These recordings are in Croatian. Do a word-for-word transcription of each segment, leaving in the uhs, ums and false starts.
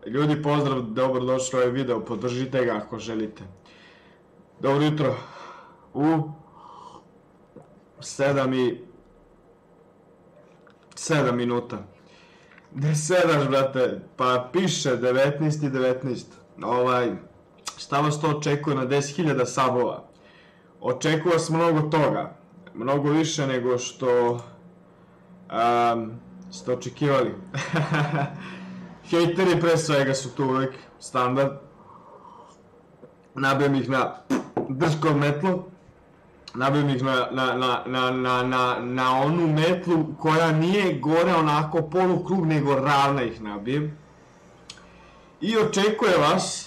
Ljudi, pozdrav, dobrodošli u ovaj video, podržite ga ako želite. Dobro jutro. U sedam i sedam minuta. Gde sedaš, brate? Pa piše devetnaest i devetnaest. Ovaj, šta vas to očekuje na deset hiljada sabova? Očekuje vas mnogo toga. Mnogo više nego što um, ste očekivali. Hejteri pre svega su tu uvek standard. Nabijem ih na drškov metlu. Nabijem ih na, na, na, na, na, na, na onu metlu koja nije gore onako polukrug, nego ravna ih nabijem. I očekuje vas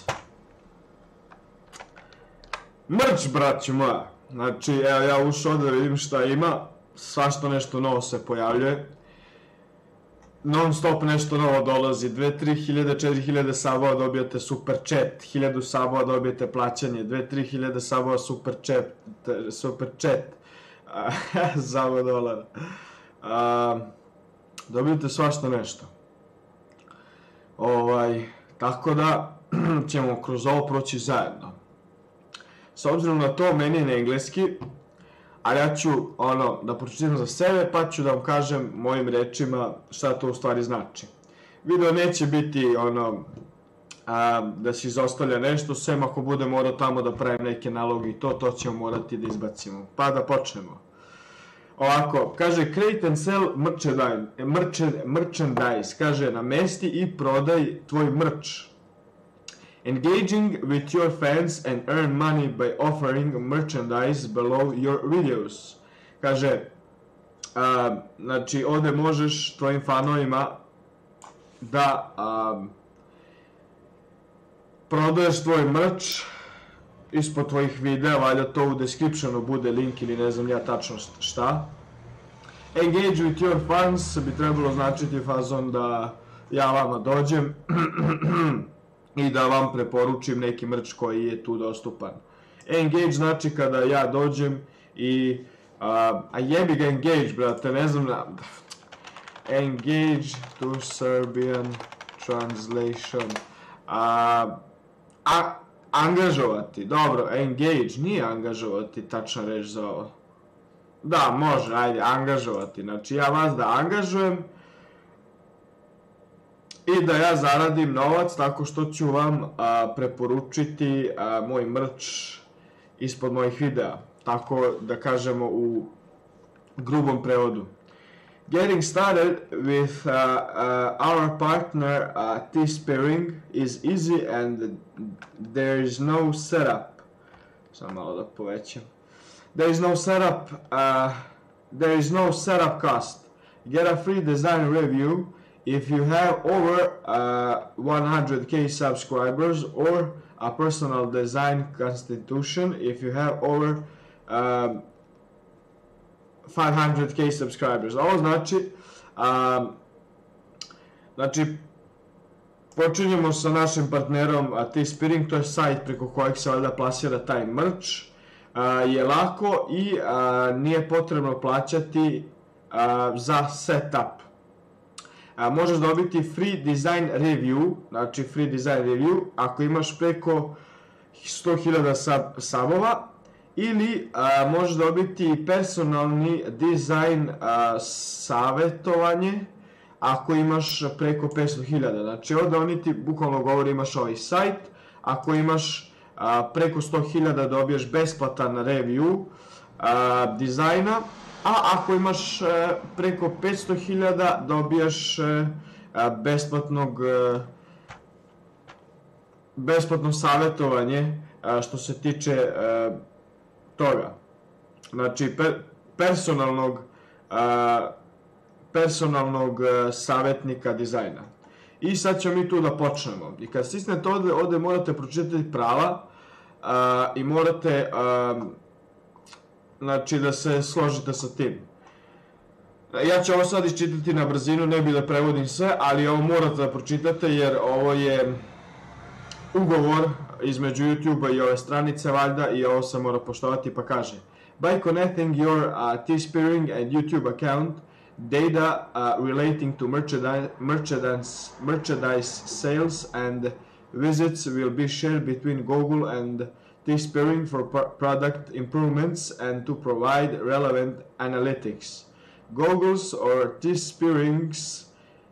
mrč, braću moja. Znači, evo ja ušao da vidim šta ima. Svašta nešto novo se pojavljuje. Non stop nešto novo dolazi. dve, tri hiljade, četiri hiljade sabova dobijate super chat. hiljadu sabova dobijete plaćanje. dve, tri hiljade sabova super chat. Super chat. Za ovo dolara. Dobijete svašta nešto. Ovaj, tako da ćemo kroz ovo proći zajedno. S obzirom na to, meni je na engleski, ali ja ću ono, da pročitam za sebe, pa ću da vam kažem mojim rečima šta to u stvari znači. Video neće biti ono, a, da se izostavlja nešto, sem ako bude morao tamo da pravim neke naloge i to, to ćemo morati da izbacimo. Pa da počnemo. Ovako, kaže create and sell merchandise, merchandise, kaže namesti i prodaj tvoj merch. Engaging with your fans and earn money by offering merchandise below your videos. Kaže, a, znači ovdje možeš tvojim fanovima da a, prodaješ tvoj merch ispod tvojih videa, valjda to u descriptionu bude link ili ne znam ja tačno šta. Engage with your fans bi trebalo značiti fazon da ja vama dođem i da vam preporučim neki merch koji je tu dostupan. Engage znači kada ja dođem i a, a jebi ga engage, brate, ne znam na... Engage to Serbian translation. A, a, angažovati, dobro, engage, nije angažovati tačna reč za ovo. Da, može, ajde, angažovati, znači ja vas da angažujem i da ja zaradim novac tako što ću vam a, preporučiti a, moj merch ispod mojih videa. Tako da kažemo u grubom prevodu. Getting started with uh, uh, our partner uh, Teespring is easy and there is no setup. Samo malo da povećam. There is no setup. Uh, there is no setup cost. Get a free design review if you have over uh, one hundred K subscribers, or a personal design constitution if you have over um, five hundred K subscribers. Ovo znači, um, znači počinjemo sa našim partnerom Teespring, to je sajt preko kojeg se valjda plasira taj merch. Uh, je lako i uh, nije potrebno plaćati uh, za setup. A, možeš dobiti free design review, znači free design review ako imaš preko sto hiljada sub, subova, ili a, možeš dobiti personalni dizajn a, savjetovanje ako imaš preko petsto hiljada. Znači ovdje oni ti bukvalno govori imaš ovaj sajt, ako imaš a, preko sto hiljada dobiješ besplatan review a, dizajna, a ako imaš e, preko petsto hiljada dobijaš e, besplatnog e, besplatno savjetovanje e, što se tiče e, toga. Znači per, personalnog e, personalnog e, savjetnika dizajna. I sad ćemo mi tu da počnemo. I kad stisnete ovdje, ovdje morate pročitati prava e, i morate e, znači da se složite sa tim. Ja ću ovo sad iščitati na brzinu, ne bi da prevodim sve, ali ovo morate da pročitate jer ovo je ugovor između YouTube-a i ove stranice valjda i ovo se mora poštovati, pa kaže: By connecting your uh, Teespring and YouTube account data uh, relating to merchandise, merchandise, merchandise sales and visits will be shared between Google and Teespring for product improvements and to provide relevant analytics. Google's or Teespring's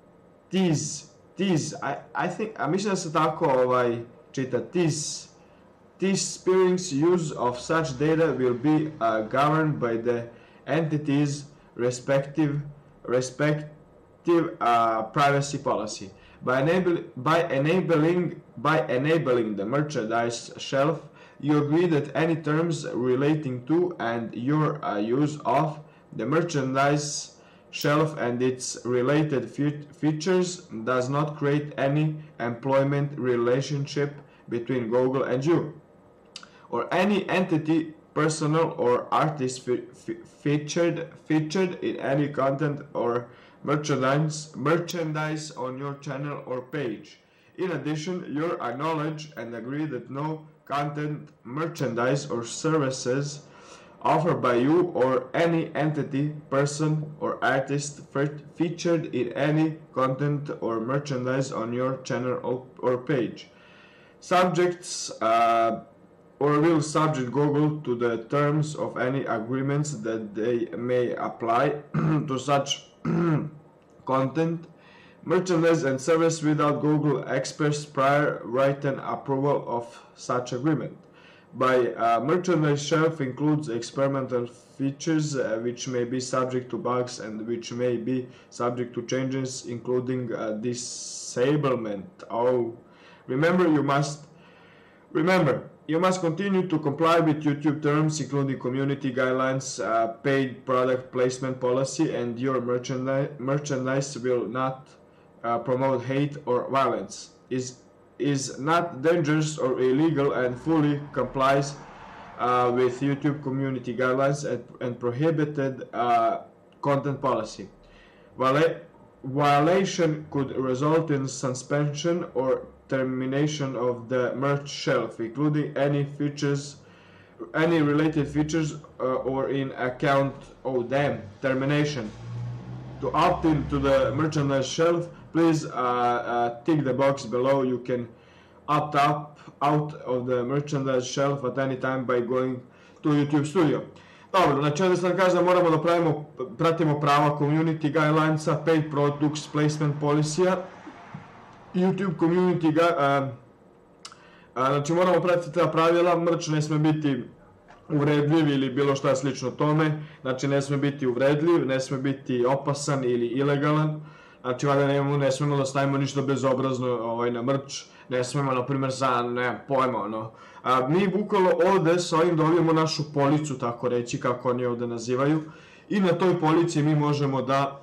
Tees, Tees, I, I think, a mislim da se tako ovaj čita, Tees, Teespring's use of such data will be uh, governed by the entity's respective respective uh, privacy policy. By, enable, by enabling by enabling the merchandise shelf, you agree that any terms relating to and your uh, use of the merchandise shelf and its related fe features does not create any employment relationship between Google and you, or any entity, personal or artist fe fe featured featured in any content or merchandise merchandise on your channel or page. In addition, you acknowledge and agree that no content, merchandise or services offered by you or any entity, person or artist featured in any content or merchandise on your channel or, or page subjects uh, or will subject Google to the terms of any agreements that they may apply to such content, merchandise and service without Google express prior written approval of such agreement. By uh, merchandise shelf includes experimental features uh, which may be subject to bugs and which may be subject to changes, including uh, disablement. Oh, remember you must remember you must continue to comply with YouTube terms, including community guidelines, uh, paid product placement policy, and your merchandise merchandise will not uh, promote hate or violence. Is is not dangerous or illegal and fully complies uh, with YouTube community guidelines and, and prohibited uh, content policy. Viola violation could result in suspension or termination of the merch shelf, including any features, any related features, uh, or in account. Oh damn! Termination. To opt into the merchandise shelf, please uh, uh, tick the box below. You can opt up out of the merchandise shelf at any time by going to YouTube Studio. Dobro, znači ovdje sam kaže da moramo da pravimo, pratimo prava community guidelinesa, paid products placement policy-a, YouTube community guidelines. Znači moramo pratiti ta pravila, merch ne sme biti uvredljiv ili bilo šta slično tome, znači ne sme biti uvredljiv, ne sme biti opasan ili ilegalan. Znači, valjda ne, ne smemo da stavimo ništa bezobrazno ovaj, na merch, ne smemo, na primjer, za, ne, pojma, ono. A, mi bukvalno ovde s ovim dobijemo našu policu, tako reći, kako oni ovde nazivaju, i na toj polici mi možemo da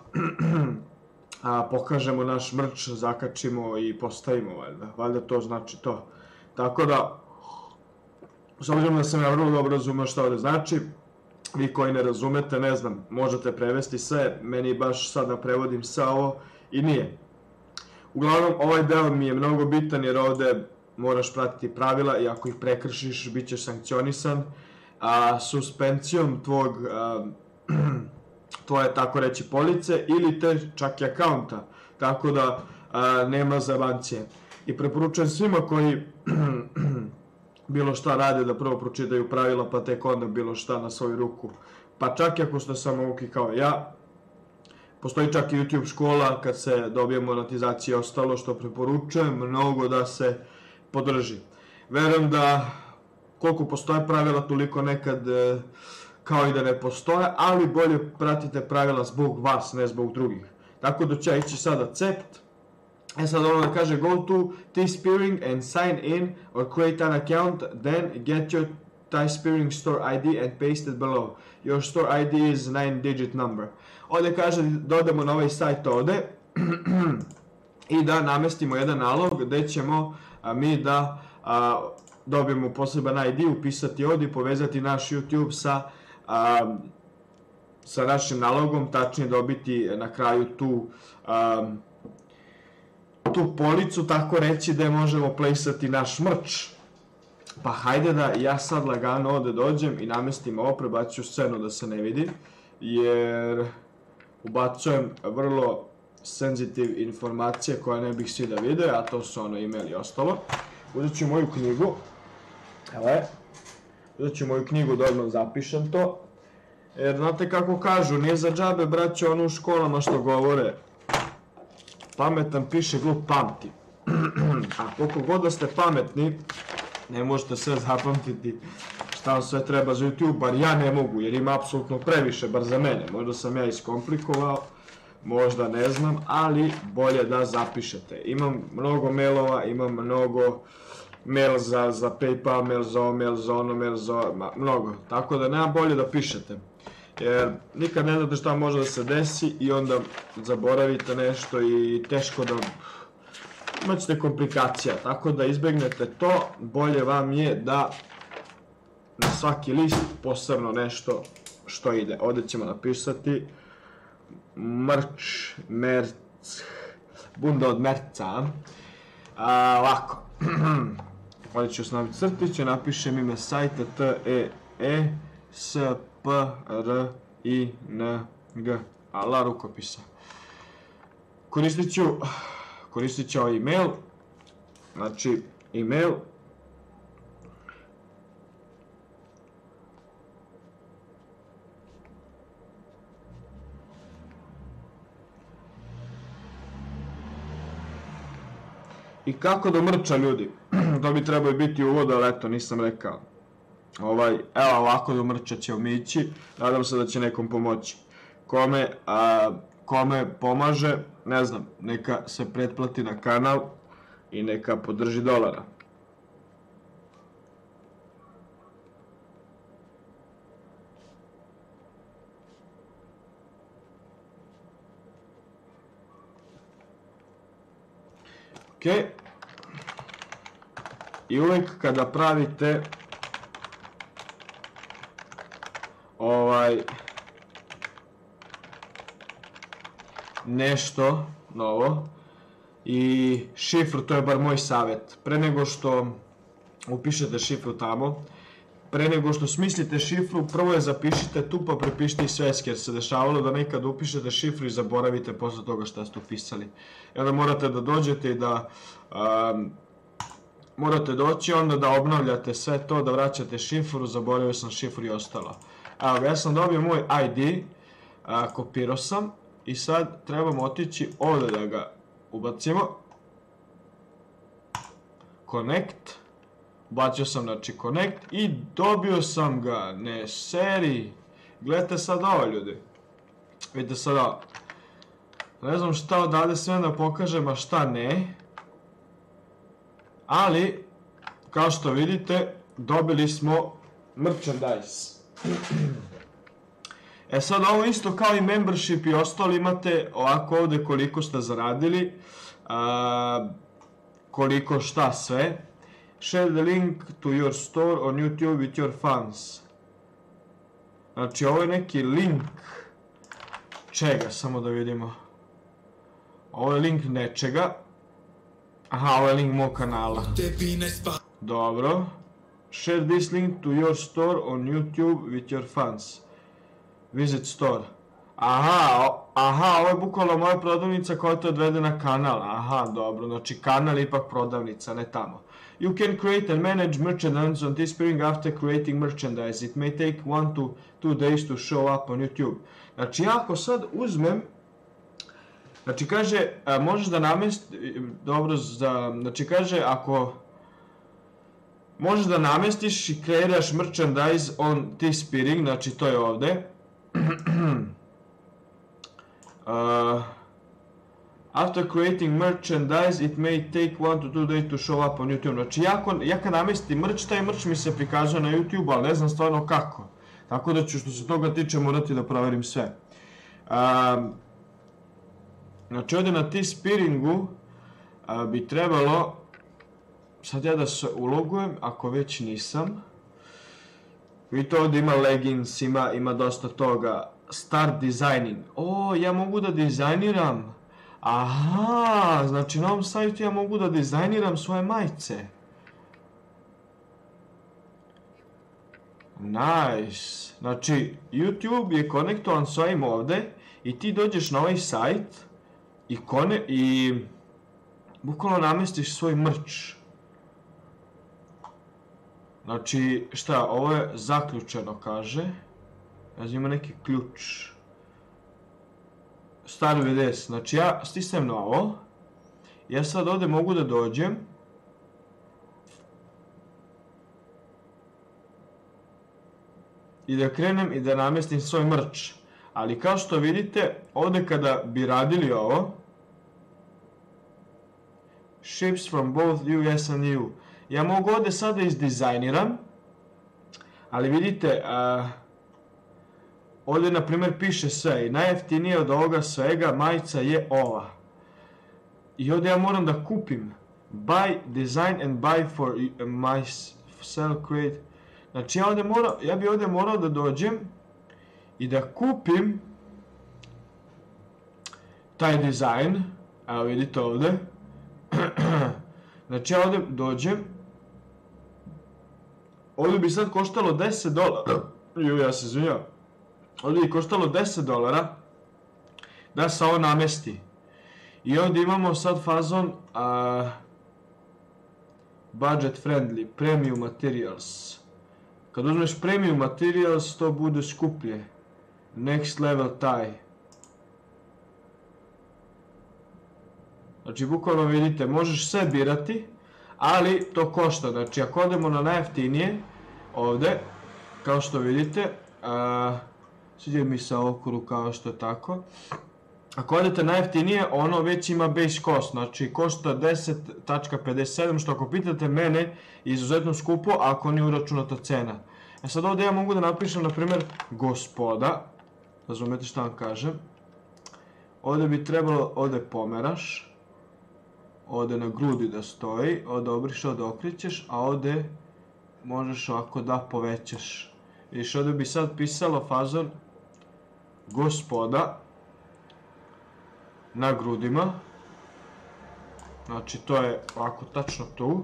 a, pokažemo naš merch, zakačimo i postavimo, valjda. Valjda to znači to. Tako da, s obzirom da sam ja vrlo dobro razumeo šta ovde znači, vi koji ne razumete, ne znam, možete prevesti sve, meni baš sad da prevodim sve ovo i nije. Uglavnom, ovaj deo mi je mnogo bitan jer ovde moraš pratiti pravila i ako ih prekršiš, bit ćeš sankcionisan a, suspencijom tvog, a, tvoje, tako reći, police ili te čak i akaunta, tako da a, nema zabancije. I preporučujem svima koji bilo šta rade da prvo pročitaju pravila pa tek onda bilo šta na svoju ruku. Pa čak i ako ste samouki kao ja, postoji čak i YouTube škola kad se dobije monetizacija i ostalo, što preporučujem mnogo da se podrži. Verujem da koliko postoje pravila toliko nekad kao i da ne postoje, ali bolje pratite pravila zbog vas, ne zbog drugih. Tako da ću ja ići sada accept. E sad ono da kaže go to Teespring and sign in or create an account, then get your Teespring store I D and paste it below. Your store I D is nine digit number. Ovdje kaže da odemo na ovaj sajt ovdje i da namestimo jedan nalog gdje ćemo a, mi da a, dobijemo poseban I D, upisati ovdje i povezati naš YouTube sa, a, sa našim nalogom, tačnije dobiti na kraju tu a, tu policu, tako reći, gde možemo placeati naš merch. Pa hajde da ja sad lagano ovde dođem i namestim ovo, prebacit ću scenu da se ne vidi, jer ubacujem vrlo senzitiv informacije koje ne bih svi da vide, a to su ono email i ostalo. Uzet ću moju knjigu, evo je, uzet ću moju knjigu da odmah zapišem to, jer znate kako kažu, nije za džabe braće ono u školama što govore, pametan piše, glup pamti. A koliko god da ste pametni, ne možete sve zapamtiti šta vam sve treba za YouTube, bar ja ne mogu, jer ima apsolutno previše, bar za mene. Možda sam ja iskomplikovao, možda ne znam, ali bolje da zapišete. Imam mnogo mailova, imam mnogo mail za, za PayPal, mail za ovo, mail za ono, mail za ovo, ma, mnogo. Tako da nema bolje da pišete. Jer nikad ne znate šta može da se desi i onda zaboravite nešto i teško da imaćete komplikacija. Tako da izbegnete to, bolje vam je da na svaki list posebno nešto što ide. Ovdje ćemo napisati mrč, merc, bunda od merca. A, ovako. Ovdje ću osnoviti crtiće, napišem ime sajta T E E S P R I N G. Ala rukopisa. Koristit ću, koristit ću ovaj email. Znači, email. I kako do mrča, ljudi? To bi trebao biti uvod, ali eto, nisam rekao. Ovaj, evo ovako do mrča ćemo mi ići. Nadam se da će nekom pomoći. Kome, a, kome pomaže, ne znam, neka se pretplati na kanal i neka podrži dolara. Ok. I uvijek kada pravite ovaj nešto novo i šifru, to je bar moj savjet, pre nego što upišete šifru tamo, pre nego što smislite šifru, prvo je zapišite tu pa prepišite i sveske, jer se dešavalo da nekad upišete šifru i zaboravite posle toga što ste upisali. I onda morate da dođete i da um, morate doći onda da obnavljate sve to, da vraćate šifru, zaboravio sam šifru i ostalo. Evo, ja sam dobio moj I D, a, kopirao sam i sad trebamo otići ovdje da ga ubacimo. Connect. Ubacio sam, znači, connect i dobio sam ga, ne seri. Gledajte sad ovo, ljudi. Vidite sad ovo. Ne znam šta odavde sve da pokažem, a šta ne. Ali, kao što vidite, dobili smo merchandise. E sad ovo isto kao i membership i ostalo, imate ovako ovdje koliko ste zaradili, a, koliko šta sve. Share the link to your store on YouTube with your fans. Znači ovo je neki link čega, samo da vidimo. Ovo je link nečega. Aha, ovo je link mog kanala. Dobro. Share this link to your store on YouTube with your fans. Visit store. Aha, aha, ovo je bukvalno moja prodavnica koja te odvede na kanal. Aha, dobro, znači kanal je ipak prodavnica, ne tamo. You can create and manage merchandise on Teespring after creating merchandise. It may take one to two days to show up on YouTube. Znači, ako sad uzmem, znači kaže, a, možeš da namesti, dobro, za, znači kaže, ako možeš da namestiš i kreiraš merchandise on Teespring, znači to je ovde. uh, After creating merchandise, it may take one to two days to show up on YouTube. Znači, ja, ja kad namestim merch, taj merch mi se prikazuje na YouTube, ali ne znam stvarno kako. Tako da ću, što se toga tiče, morati da proverim sve. Um, znači, ovdje na Teespringu uh, bi trebalo, sad ja da se ulogujem, ako već nisam. Vidite, ovdje ima leggings, ima, ima dosta toga. Start designing. O, ja mogu da dizajniram. Aha, znači na ovom sajtu ja mogu da dizajniram svoje majice. Nice. Znači, YouTube je konektovan s ovim ovde i ti dođeš na ovaj sajt i kone i bukvalno namestiš svoj merch. Znači, šta, ovo je zaključeno, kaže. Znači, ima neki ključ. Stari V D S. Znači, ja stisnem na ovo. Ja sad ovdje mogu da dođem. I da krenem i da namestim svoj merch. Ali kao što vidite, ovdje kada bi radili ovo, ships from both U S and E U. Ja mogu ovdje sada izdizajniram, ali vidite, uh, ovdje na primjer piše sve i najjeftinije od ovoga svega majica je ova. I ovdje ja moram da kupim buy, design and buy for myself, create. Znači ja, ovdje mora, ja bi ovdje morao da dođem i da kupim taj dizajn. Evo vidite ovdje. Znači ja ovdje dođem. Ovdje bi sad koštalo deset dolara. Ju, ja se izvinjavam. Ovdje bi koštalo deset dolara da se ovo namesti. I ovdje imamo sad fazon uh, budget friendly, premium materials. Kad uzmeš premium materials, to bude skuplje. Next level tie. Znači, bukvalno vidite, možeš sve birati, ali to košta. Znači, ako odemo na najjeftinije, ovdje, kao što vidite, uh, sviđa mi se okuru kao što je tako. Ako odete najjeftinije, ono već ima base cost, znači košta deset zarez pedeset sedam, što ako pitate mene je izuzetno skupo ako nije uračunata cena. E sad ovdje ja mogu da napišem, na primjer, gospoda, razumete šta vam kažem. Ovdje bi trebalo, ovdje pomeraš, ovdje na grudi da stoji, ovdje obriš, ovdje okrećeš, a ovdje možeš ovako da povećaš. Vidiš, ovdje bi sad pisalo fazon gospoda na grudima. Znači to je ovako tačno tu.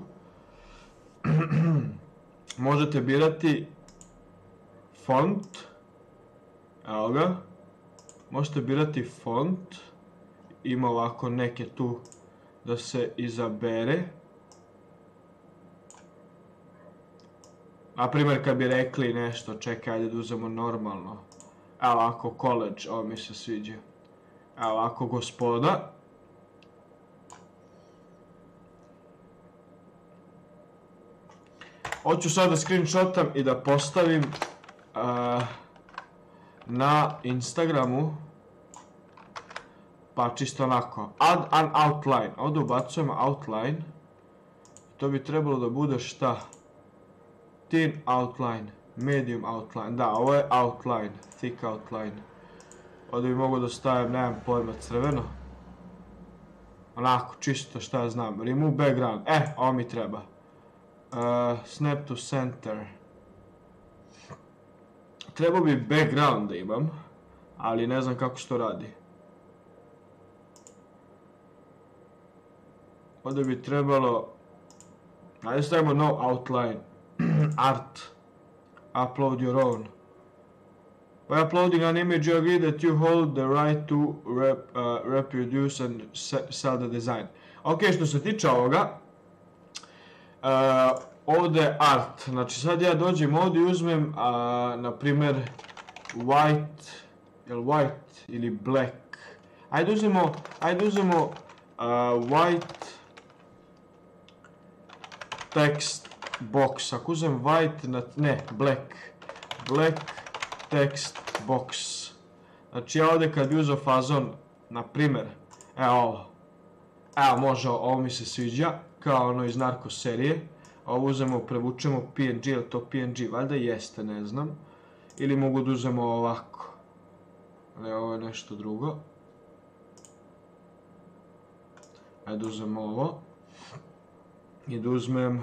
Možete birati font. Evo ga. Možete birati font. Ima ovako neke tu da se izabere. Na primjer kad bi rekli nešto, čekaj, ajde da uzemo normalno. Evo ovako college, ovo mi se sviđa. Evo ovako gospoda. Hoću sad da screenshotam i da postavim uh, na Instagramu. Pa čisto onako. Add an outline. Ovdje ubacujemo outline. To bi trebalo da bude šta? Thin outline. Medium outline. Da, ovo je outline. Thick outline. Ovdje bi mogo da stavim, nemam pojma, crveno. Onako, čisto šta ja znam. Remove background. E, ovo mi treba. Uh, snap to center. Trebao bi background da imam, ali ne znam kako se to radi. Ovdje bi trebalo... Ajde stavimo no outline. Art. Upload your own. By uploading an image you agree that you hold the right to rep, uh, reproduce and sell the design. Ok, što se tiče ovoga, uh, ovdje je art. Znači sad ja dođem ovdje i uzmem, uh, na primjer, white, jel white ili black. Ajde uzmemo, ajde uzmemo uh, white text box. Ako uzmem white, na, ne, black, black text box. Znači ja ovdje kad bi uzeo fazon, na primjer, evo ovo, evo može, ovo mi se sviđa, kao ono iz Narcos serije. Ovo uzmemo, prevučemo P N G, ili to P N G, valjda jeste, ne znam. Ili mogu da uzmemo ovako. Ali ovo je nešto drugo. Ajde uzmemo ovo. I da uzmem...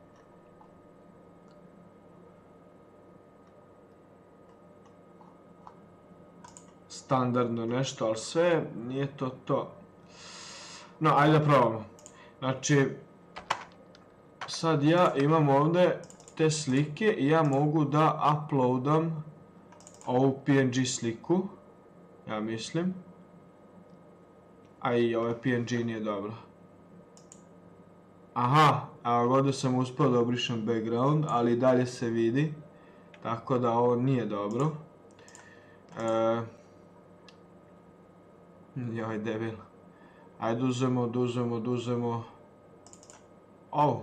standardno nešto, ali sve nije to to. No, ajde da probamo. Znači, sad ja imam ovdje te slike i ja mogu da uploadam ovu P N G sliku. Ja mislim. A i ovaj P N G nije dobro. Aha, a ovdje sam uspio da obrišem background, ali i dalje se vidi. Tako da ovo nije dobro. E, joj, debil. Ajde uzemo, oduzemo, oduzemo. Ovo.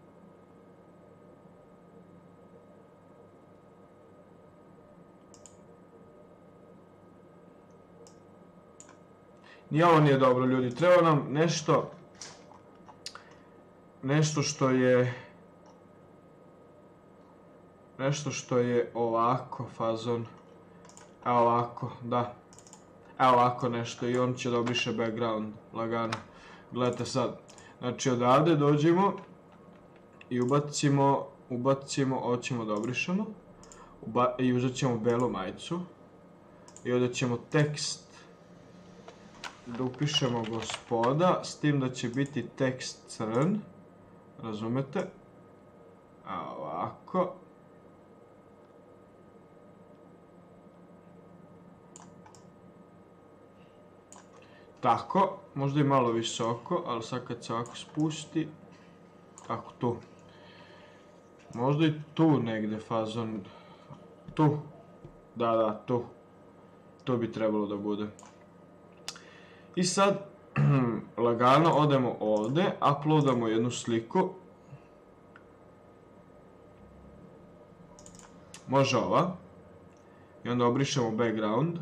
Ni ovo nije dobro, ljudi. Treba nam nešto... Nešto što je... Nešto što je ovako fazon. Evo ovako, da. Evo ovako nešto i on će da obriše background. Lagano. Gledajte sad. Znači odavde dođemo i ubacimo, ubacimo, hoćemo da obrišemo. Uba, I uzet ćemo belu majicu. I ovdje ćemo tekst da upišemo gospoda, s tim da će biti tekst crn. Razumete? A ovako. Tako, možda i malo visoko, ali sad kad se ovako spusti, tako tu. Možda i tu negdje fazon, tu, da, da, tu. Tu bi trebalo da bude. I sad, lagano odemo ovdje, uploadamo jednu sliku. Može ova. I onda obrišemo background.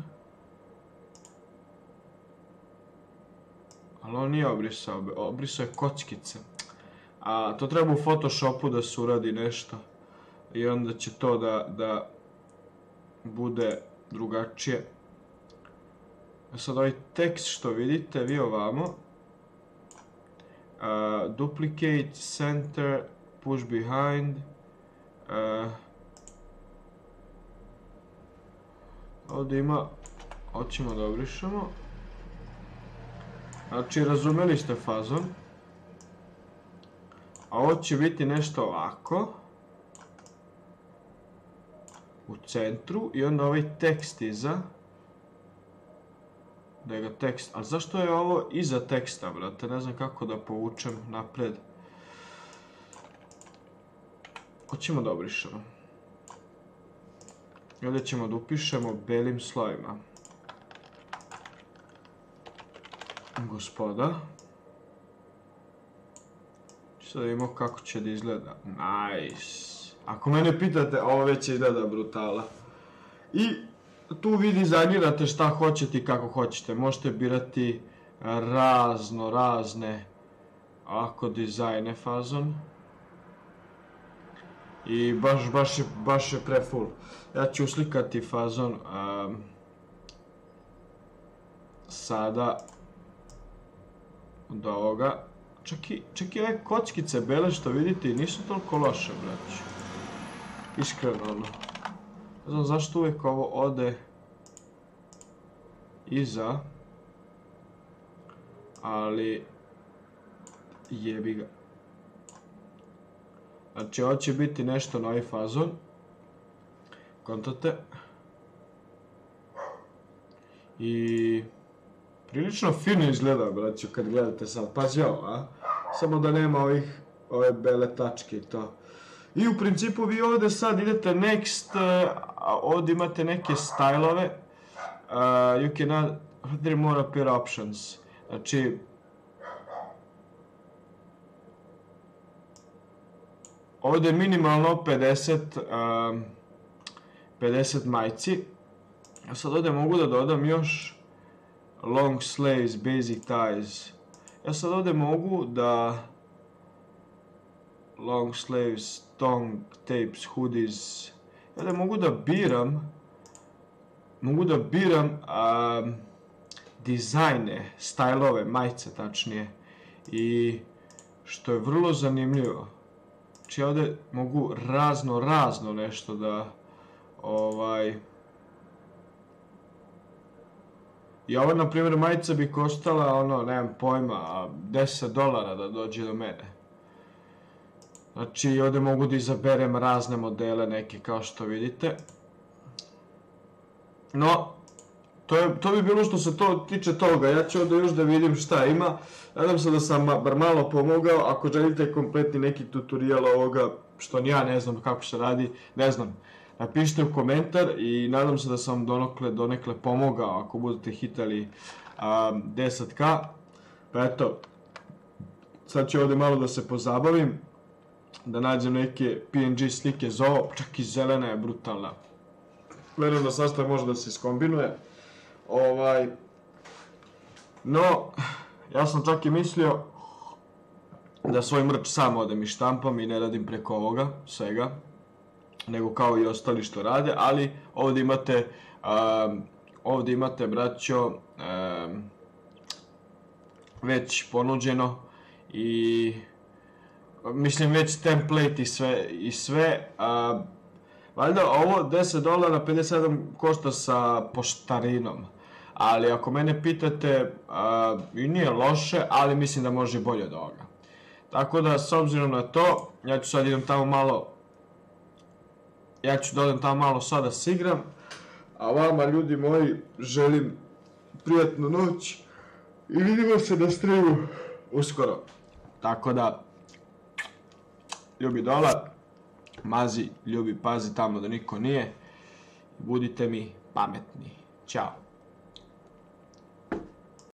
Ali on nije obrisao, obrisao je kockice. A to treba u Photoshopu da se uradi nešto. I onda će to da, da bude drugačije. A sad ovaj tekst što vidite vi ovamo. Uh, duplicate, center, push behind. Uh, ovdje ima, hoćemo da obrišemo. Znači, razumeli ste fazon. A ovo će biti nešto ovako. U centru i onda ovaj tekst iza. Da je ga tekst, ali zašto je ovo iza teksta, brate? Ne znam kako da povučem napred. Hoćemo da obrišemo. I ovdje ćemo da upišemo belim slojima. Gospoda. Sada vidimo kako će da izgleda. Nice. Ako mene pitate, ovo već izgleda brutala. I tu vi dizajnirate šta hoćete i kako hoćete. Možete birati razno razne ovako dizajne fazon. I baš, baš, je, baš je pre full. Ja ću uslikati fazon um, sada od ovoga. Čak i, čak i ove kockice bele što vidite nisu toliko loše, braći. Iskreno ono. Ne znam zašto uvijek ovo ode iza. Ali jebi ga. Znači ovo će biti nešto novi fazon. Kontate. I prilično fino izgleda, braću, kad gledate sad. Pazi ovo, a? Samo da nema ovih, ove bele tačke i to. I u principu vi ovdje sad idete next, uh, ovdje imate neke stylove. Uh, you can add three more appear options. Znači, ovdje je minimalno pedeset, um, pedeset majci. A sad ovdje mogu da dodam još long sleeves, basic ties. Ja sad ovdje mogu da long sleeves, tongue tapes, hoodies. Ja ovdje mogu da biram mogu da biram um, dizajne, stajlove, majice tačnije. I što je vrlo zanimljivo. Znači ja ovdje mogu razno razno nešto da ovaj i ova na primjer majica bi koštala ono, nemam pojma, deset dolara da dođe do mene. Znači ovdje mogu da izaberem razne modele neke kao što vidite. No, To, je, to bi bilo što se to tiče toga. Ja ću onda još da vidim šta ima. Nadam se da sam bar malo pomogao. Ako želite kompletni neki tutorial ovoga, što ni ja ne znam kako se radi, ne znam, napišite u komentar i nadam se da sam donekle, donekle pomogao ako budete hitali um, deset k. Pa eto, sad ću ovdje malo da se pozabavim, da nađem neke P N G slike za ovo, čak i zelena je brutalna. Verujem da sastav može da se iskombinuje. Ovaj, no, ja sam čak i mislio da svoj mrč sam odem i štampam i ne radim preko ovoga, svega, nego kao i ostali što rade, ali ovdje imate, um, ovdje imate, braćo, um, već ponuđeno i, mislim, već template i sve, i sve, uh, valjda ovo deset dolara pedeset sedam košta sa poštarinom, ali ako mene pitate, uh, i nije loše, ali mislim da može i bolje od ovoga. Tako da, s obzirom na to, ja ću sad idem tamo malo, ja ću da odem tamo malo sad da se igram, a vama, ljudi moji, želim prijatnu noć i vidimo se na streamu uskoro. Tako da, ljubi dola, mazi, ljubi, pazi tamo da niko nije, budite mi pametni. Ćao.